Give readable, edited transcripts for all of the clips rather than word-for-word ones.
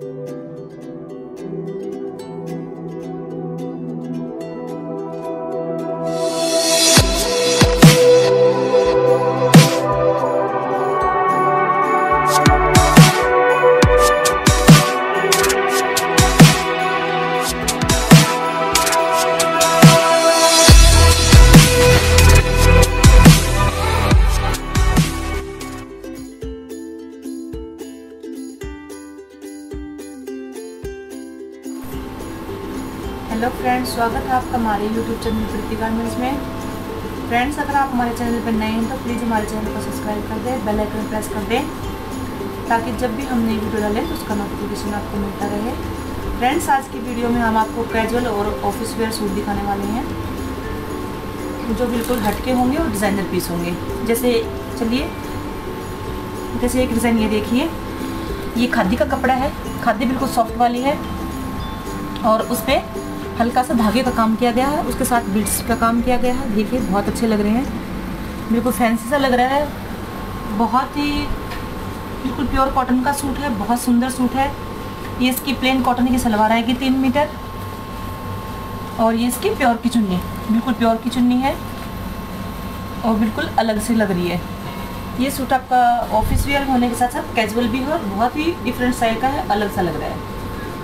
Hello friends, स्वागत है आपका हमारे यूट्यूब चैनल प्रीतिगारमेंट्स में। फ्रेंड्स, अगर आप हमारे चैनल पर नए हैं तो प्लीज़ हमारे चैनल को सब्सक्राइब कर दें, बेल आइकन प्रेस कर दें, ताकि जब भी हम नई वीडियो डालें तो उसका नोटिफिकेशन आपको मिलता रहे। फ्रेंड्स, आज की वीडियो में हम आपको कैजुअल और ऑफिस वेयर सूट दिखाने वाले हैं, जो बिल्कुल हटके होंगे और डिज़ाइनर पीस होंगे। जैसे चलिए, जैसे एक डिज़ाइन ये देखिए, ये खादी का कपड़ा है, खादी बिल्कुल सॉफ्ट वाली है और उस पर हल्का सा धागे का काम किया गया है, उसके साथ बीड्स का काम किया गया है। देखिए बहुत अच्छे लग रहे हैं, बिल्कुल फैंसी सा लग रहा है। बहुत ही बिल्कुल प्योर कॉटन का सूट है, बहुत सुंदर सूट है। ये इसकी प्लेन कॉटन की सलवार आएगी 3 मीटर, और ये इसकी प्योर की चुन्नी, बिल्कुल प्योर की चुन्नी है और बिल्कुल अलग से लग रही है। ये सूट आपका ऑफिस वेयर होने के साथ साथ कैजुअल भी है और बहुत ही डिफरेंट स्टाइल का है, अलग सा लग रहा है।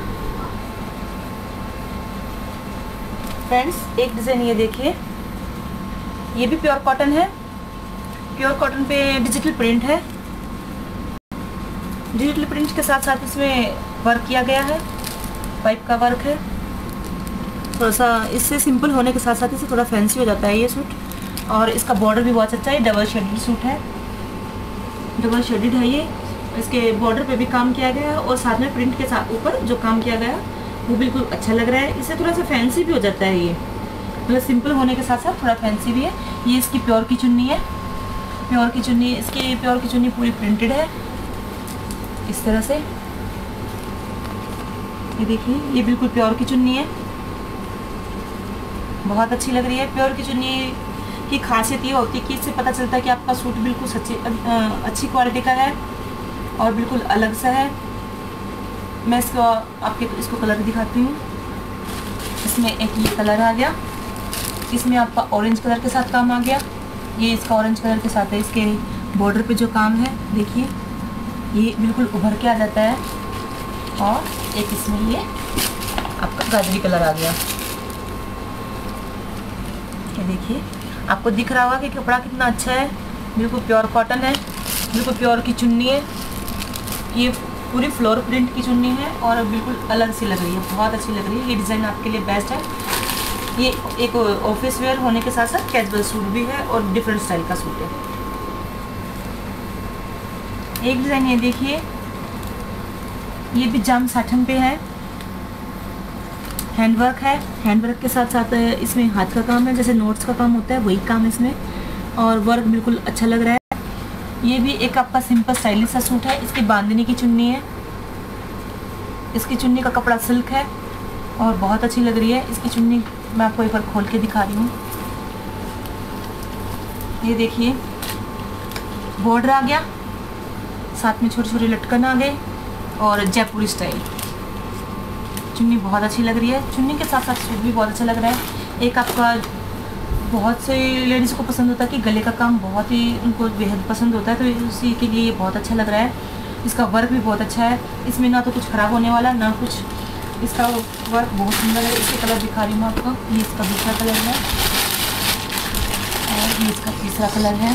फ्रेंड्स, एक डिज़ाइन ये देखिए, ये भी प्योर कॉटन है। प्योर कॉटन पे डिजिटल प्रिंट है, डिजिटल प्रिंट के साथ साथ इसमें वर्क किया गया है, पाइप का वर्क है। थोड़ा सा इससे सिंपल होने के साथ साथ इससे थोड़ा फैंसी हो जाता है ये सूट। और इसका बॉर्डर भी बहुत अच्छा है, डबल शेडेड सूट है, डबल शेडेड है ये। इसके बॉर्डर पे भी काम किया गया है और साथ में प्रिंट के साथ ऊपर जो काम किया गया है वो बिल्कुल अच्छा लग रहा है। इससे थोड़ा सा फैंसी भी हो जाता है ये, मतलब सिंपल होने के साथ साथ थोड़ा फैंसी भी है। ये इसकी प्योर की चुन्नी है, प्योर की चुन्नी, इसकी प्योर की चुन्नी पूरी प्रिंटेड है इस तरह से। ये देखिए, ये बिल्कुल प्योर की चुन्नी है, बहुत अच्छी लग रही है। प्योर की चुन्नी की खासियत ये होती है कि इससे पता चलता है कि आपका सूट बिल्कुल सच्ची अच्छी क्वालिटी का है और बिल्कुल अलग सा है। मैं इसको कलर दिखाती हूँ। इसमें एक ये कलर आ गया, इसमें आपका ऑरेंज कलर के साथ काम आ गया। ये इसका ऑरेंज कलर के साथ है, इसके बॉर्डर पे जो काम है देखिए, ये बिल्कुल उभर के आ जाता है। और एक इसमें ये आपका गाजरी कलर आ गया। ये देखिए, आपको दिख रहा होगा कि कपड़ा कितना अच्छा है, बिल्कुल प्योर कॉटन है, बिल्कुल प्योर की चुन्नी है। ये पूरी फ्लोर प्रिंट की चुन्नी है और बिल्कुल अलग सी लग रही है, बहुत अच्छी लग रही है। ये डिज़ाइन आपके लिए बेस्ट है। ये एक ऑफिस वेयर होने के साथ साथ कैजुअल सूट भी है और डिफरेंट स्टाइल का सूट है। एक डिज़ाइन ये देखिए, ये भी जाम साटन पे है, हैंडवर्क है। हैंडवर्क के साथ साथ इसमें हाथ का काम है, जैसे नोट्स का काम होता है वही काम इसमें, और वर्क बिल्कुल अच्छा लग रहा है। ये भी एक आपका सिंपल स्टाइलिश सा सूट है। इसकी बांधनी की चुन्नी है, इसकी चुन्नी का कपड़ा सिल्क है और बहुत अच्छी लग रही है। इसकी चुन्नी मैं आपको एक बार खोल के दिखा रही हूँ। ये देखिए, बॉर्डर आ गया, साथ में छोटे छोटे लटकन आ गए और जयपुरी स्टाइल। चुन्नी बहुत अच्छी लग रही है, चुन्नी के साथ साथ सूट भी बहुत अच्छा लग रहा है। एक आपका बहुत से लेडीज़ को पसंद होता है कि गले का काम बहुत ही उनको बेहद पसंद होता है, तो उसी के लिए ये बहुत अच्छा लग रहा है। इसका वर्क भी बहुत अच्छा है, इसमें ना तो कुछ ख़राब होने वाला ना कुछ। इसका वर्क बहुत सुंदर है। इसके कलर दिखा रही हूँ मैं आपको। ये इसका दूसरा कलर है और ये इसका तीसरा कलर है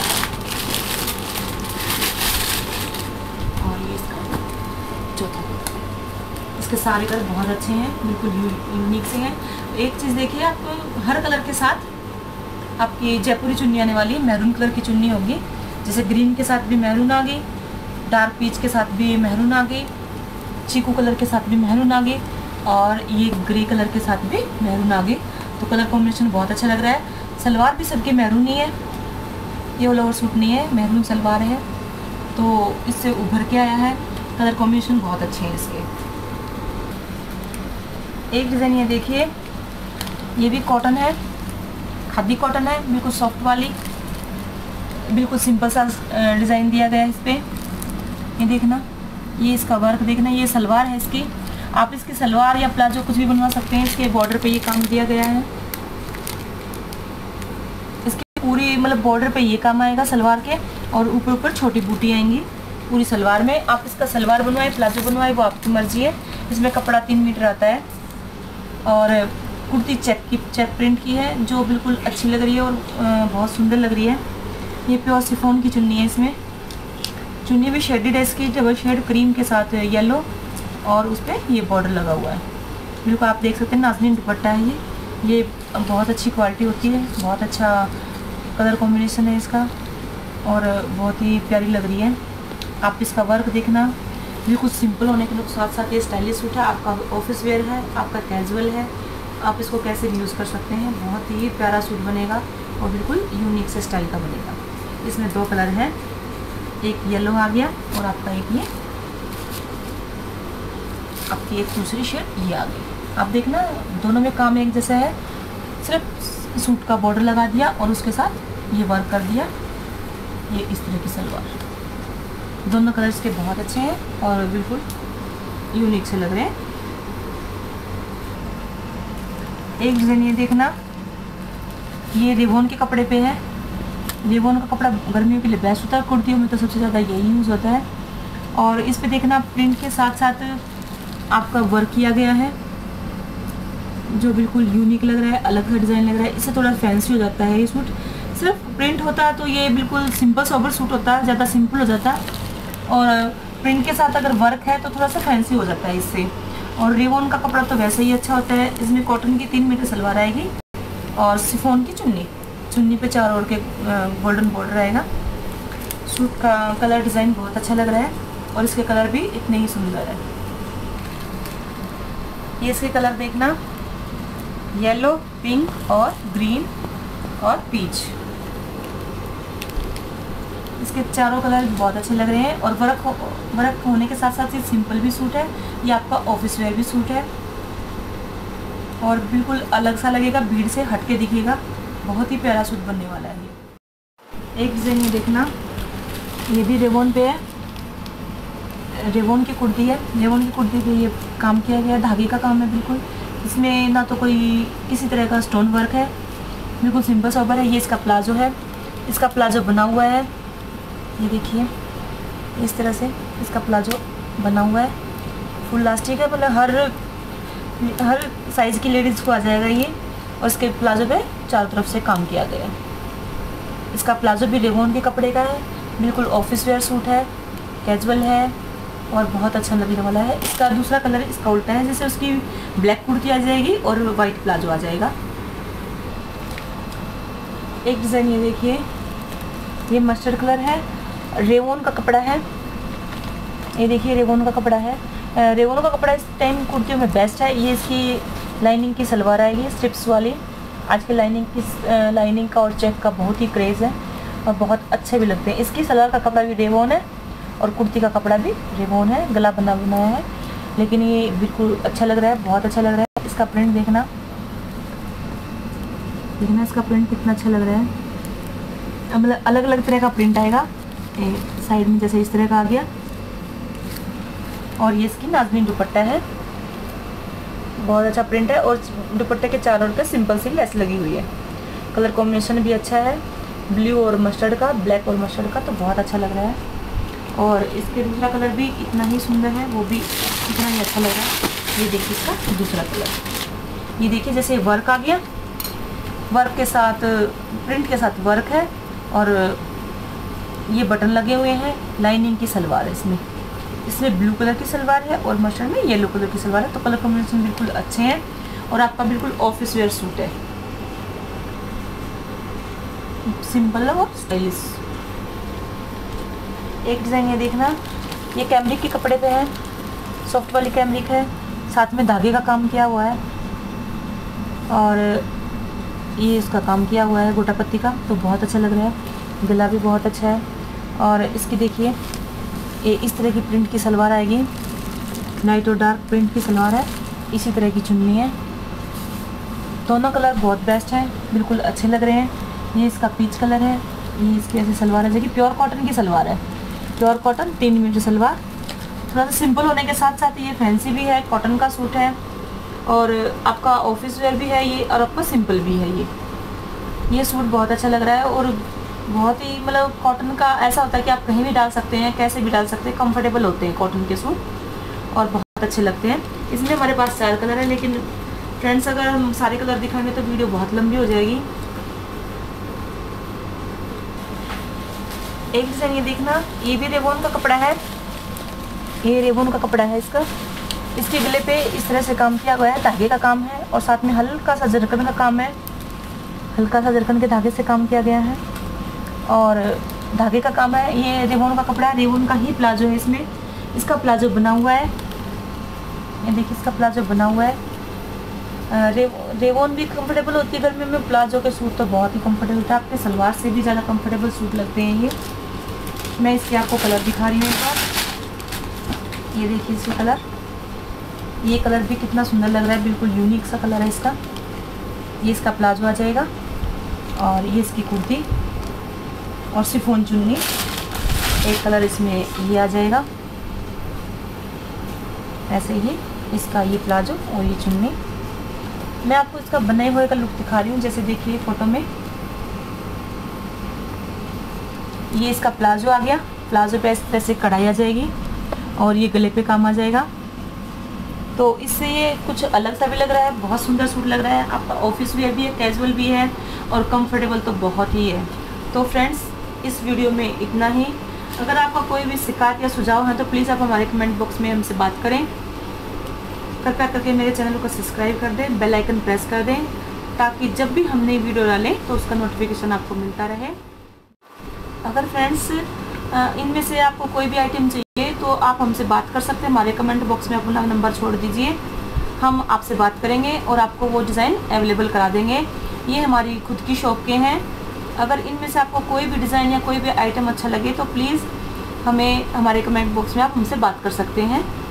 और ये इसका चौथा कलर। इसके सारे कलर बहुत अच्छे हैं, बिल्कुल यूनिक से हैं। एक चीज़ देखिए, आप हर कलर के साथ आपकी जयपुरी चुन्नी आने वाली है। मैरून कलर की चुन्नी होगी, जैसे ग्रीन के साथ भी मैरून आ गई, डार्क पीच के साथ भी मैरून आ गई, चीकू कलर के साथ भी मैरून आ गई और ये ग्रे कलर के साथ भी मैरून आ गई। तो कलर कॉम्बिनेशन बहुत अच्छा लग रहा है। सलवार भी सबके मैरून ही है, ये ऑल ओवर सूट नहीं है, मैरून सलवार है, तो इससे उभर के आया है। कलर कॉम्बिनेशन बहुत अच्छे हैं इसके। एक डिज़ाइन ये देखिए, ये भी कॉटन है, खादी कॉटन है, बिल्कुल सॉफ्ट वाली, बिल्कुल सिंपल सा डिज़ाइन दिया गया है इस पर। ये देखना, ये इसका वर्क देखना, ये सलवार है इसकी। आप इसकी सलवार या प्लाजो कुछ भी बनवा सकते हैं। इसके बॉर्डर पे ये काम दिया गया है, इसकी पूरी मतलब बॉर्डर पे ये काम आएगा सलवार के, और ऊपर ऊपर छोटी बूटी आएंगी पूरी सलवार में। आप इसका सलवार बनवाए प्लाजो बनवाए वो आपकी मर्जी है। इसमें कपड़ा 3 मीटर आता है, और कुर्ती चेक प्रिंट की है जो बिल्कुल अच्छी लग रही है और बहुत सुंदर लग रही है। ये प्योर शिफॉन की चुन्नी है। इसमें चुन्नी भी शेडेड है इसकी, डबल शेड क्रीम के साथ येलो, और उस पर ये बॉर्डर लगा हुआ है। बिल्कुल आप देख सकते हैं नाज़नीन दुपट्टा है ये बहुत अच्छी क्वालिटी होती है, बहुत अच्छा कलर कॉम्बिनेशन है इसका, और बहुत ही प्यारी लग रही है। आप इसका वर्क देखना, बिल्कुल सिंपल होने के साथ साथ ये स्टाइलिश सूट है। आपका ऑफिस वेयर है, आपका कैजुअल है, आप इसको कैसे भी यूज़ कर सकते हैं। बहुत ही प्यारा सूट बनेगा और बिल्कुल यूनिक से स्टाइल का बनेगा। इसमें 2 कलर हैं, एक येलो आ गया और आपका एक ये आपकी एक दूसरी शेड ये आ गई। आप देखना दोनों में काम एक जैसा है, सिर्फ सूट का बॉर्डर लगा दिया और उसके साथ ये वर्क कर दिया। ये इस तरह की सलवार, दोनों कलर्स के बहुत अच्छे हैं और बिल्कुल यूनिक से लग रहे हैं। एक डिज़ाइन ये देखना, ये रेवॉन के कपड़े पे है। रेवॉन का कपड़ा गर्मियों के लिए बेस्ट होता है, कुर्तियों में तो सबसे ज़्यादा यही यूज़ होता है। और इस पे देखना प्रिंट के साथ साथ आपका वर्क किया गया है जो बिल्कुल यूनिक लग रहा है, अलग सा डिज़ाइन लग रहा है। इससे थोड़ा फैंसी हो जाता है ये सूट। सिर्फ प्रिंट होता है तो ये बिल्कुल सिंपल सोबर सूट होता है, ज़्यादा सिंपल हो जाता है, और प्रिंट के साथ अगर वर्क है तो थोड़ा सा फैंसी हो जाता है इससे। और रेवॉन का कपड़ा तो वैसे ही अच्छा होता है। इसमें कॉटन की 3 मीटर सलवार आएगी और शिफॉन की चुन्नी पे 4 ओर के गोल्डन बॉर्डर आएगा। सूट का कलर डिज़ाइन बहुत अच्छा लग रहा है और इसके कलर भी इतने ही सुंदर है। ये इसके कलर देखना, येलो, पिंक और ग्रीन और पीच, इसके चारों कलर बहुत अच्छे लग रहे हैं। और वर्क होने के साथ साथ ये सिंपल भी सूट है, ये आपका ऑफिस वेयर भी सूट है और बिल्कुल अलग सा लगेगा, भीड़ से हट के दिखेगा। बहुत ही प्यारा सूट बनने वाला है ये। एक डिज़ाइन ये देखना, ये भी रेवॉन पे है, रेवॉन की कुर्ती है। रेवॉन की कुर्ती पे ये काम किया गया है, धागे का काम है बिल्कुल। इसमें ना तो कोई किसी तरह का स्टोन वर्क है, बिल्कुल सिंपल सोबर है। ये इसका प्लाजो है, इसका प्लाजो बना हुआ है, ये देखिए इस तरह से इसका प्लाजो बना हुआ है। फुल लास्टिक है, मतलब हर साइज़ की लेडीज़ को आ जाएगा ये। और इसके प्लाजो पे चारों तरफ से काम किया गया है। इसका प्लाजो भी रेवॉन के कपड़े का है, बिल्कुल ऑफिस वेयर सूट है, कैजुअल है और बहुत अच्छा लगने वाला है। इसका दूसरा कलर इसका उल्टा है, जैसे उसकी ब्लैक कुर्ती आ जाएगी और वाइट प्लाजो आ जाएगा। एक डिज़ाइन ये देखिए, ये मस्टर्ड कलर है, रेवॉन का कपड़ा है। ये देखिए रेवॉन का कपड़ा है। रेवॉन का कपड़ा इस टाइम कुर्तियों में बेस्ट है। ये इसकी लाइनिंग की सलवार आएगी स्ट्रिप्स वाली। आजकल लाइनिंग का और चेक का बहुत ही क्रेज़ है और बहुत अच्छे भी लगते हैं। इसकी सलवार का कपड़ा भी रेवॉन है और कुर्ती का कपड़ा भी रेवॉन है, गला बना बनाया है, लेकिन ये बिल्कुल अच्छा लग रहा है, बहुत अच्छा लग रहा है। इसका प्रिंट देखना इसका प्रिंट कितना अच्छा लग रहा है। मतलब अलग अलग तरह का प्रिंट आएगा, साइड में जैसे इस तरह का आ गया। और ये इसकी नाज़नीन दुपट्टा है, बहुत अच्छा प्रिंट है और दुपट्टे के चारों ओर पे सिंपल सी लेस लगी हुई है। कलर कॉम्बिनेशन भी अच्छा है, ब्लू और मस्टर्ड का, ब्लैक और मस्टर्ड का, तो बहुत अच्छा लग रहा है। और इसके दूसरा कलर भी इतना ही सुंदर है, वो भी इतना ही अच्छा लग रहा है। ये देखिए इसका दूसरा कलर, ये देखिए जैसे वर्क आ गया, वर्क के साथ प्रिंट के साथ वर्क है और ये बटन लगे हुए हैं। लाइनिंग की सलवार है इसमें ब्लू कलर की सलवार है और मस्टर्ड में येलो कलर की सलवार है। तो कलर कॉम्बिनेशन बिल्कुल अच्छे हैं और आपका बिल्कुल ऑफिस वेयर सूट है, सिंपल और स्टाइलिश। एक डिज़ाइन ये देखना, ये कैमरिक के कपड़े पे है, सॉफ्ट वाली कैमरिक है, साथ में धागे का काम किया हुआ है और ये इसका काम किया हुआ है गोटा पत्ती का, तो बहुत अच्छा लग रहा है। गला भी बहुत अच्छा है और इसकी देखिए ये इस तरह की प्रिंट की सलवार आएगी, लाइट और डार्क प्रिंट की सलवार है, इसी तरह की चुन्नी है। दोनों कलर बहुत बेस्ट हैं, बिल्कुल अच्छे लग रहे हैं। ये इसका पीच कलर है, ये इसकी ऐसी सलवार है जो कि प्योर कॉटन की सलवार है, प्योर कॉटन 3 मीटर सलवार थोड़ा सा सिंपल होने के साथ साथ ये फैंसी भी है, कॉटन का सूट है और आपका ऑफिस वेयर भी है ये, और आपका सिंपल भी है ये सूट बहुत अच्छा लग रहा है और बहुत ही मतलब कॉटन का ऐसा होता है कि आप कहीं भी डाल सकते हैं, कैसे भी डाल सकते हैं, कंफर्टेबल होते हैं कॉटन के सूट और बहुत अच्छे लगते हैं। इसमें हमारे पास 4 कलर है, लेकिन फ्रेंड्स अगर हम सारे कलर दिखाएंगे तो वीडियो बहुत लंबी हो जाएगी। एक डिज़ाइन ये देखना, ये भी रेवॉन का कपड़ा है, ये रेवॉन का कपड़ा है इसका। इसके गले पे इस तरह से काम किया गया है, धागे का काम है और साथ में हल्का सा जरकन का काम है, हल्का सा जरकन के धागे से काम किया गया है और धागे का काम है। ये रेवॉन का कपड़ा है, रेवॉन का ही प्लाजो है, इसमें इसका प्लाजो बना हुआ है, ये देखिए इसका प्लाजो बना हुआ है। रेवॉन भी कंफर्टेबल होती है गर्मी में, प्लाजो के सूट तो बहुत ही कंफर्टेबल होता है, आपके सलवार से भी ज़्यादा कंफर्टेबल सूट लगते हैं ये। मैं इसके आपको कलर दिखा रही हूँ एक बार, ये देखिए इसका कलर, ये कलर भी कितना सुंदर लग रहा है, बिल्कुल यूनिक सा कलर है इसका। ये इसका प्लाजो आ जाएगा और ये इसकी कुर्ती और शिफॉन चुन्नी, एक कलर इसमें ये आ जाएगा, ऐसे ही इसका ये प्लाजो और ये चुन्नी। मैं आपको इसका बनाए हुए का लुक दिखा रही हूँ, जैसे देखिए फोटो में ये इसका प्लाजो आ गया, प्लाजो पे इस तरह से कढ़ाई आ जाएगी और ये गले पे काम आ जाएगा, तो इससे ये कुछ अलग सा भी लग रहा है, बहुत सुंदर सूट लग रहा है। आपका ऑफिस वेयर भी है, कैजुअल भी है और कंफर्टेबल तो बहुत ही है। तो फ्रेंड्स इस वीडियो में इतना ही। अगर आपका कोई भी शिकायत या सुझाव है तो प्लीज़ आप हमारे कमेंट बॉक्स में हमसे बात करें। कृपया करके मेरे चैनल को सब्सक्राइब कर दें, बेल आइकन प्रेस कर दें, ताकि जब भी हम नई वीडियो डालें तो उसका नोटिफिकेशन आपको मिलता रहे। अगर फ्रेंड्स इनमें से आपको कोई भी आइटम चाहिए तो आप हमसे बात कर सकते हैं, हमारे कमेंट बॉक्स में अपना नंबर छोड़ दीजिए, हम आपसे बात करेंगे और आपको वो डिज़ाइन अवेलेबल करा देंगे। ये हमारी खुद की शॉप के हैं। अगर इनमें से आपको कोई भी डिज़ाइन या कोई भी आइटम अच्छा लगे तो प्लीज़ हमें हमारे कमेंट बॉक्स में आप हमसे बात कर सकते हैं।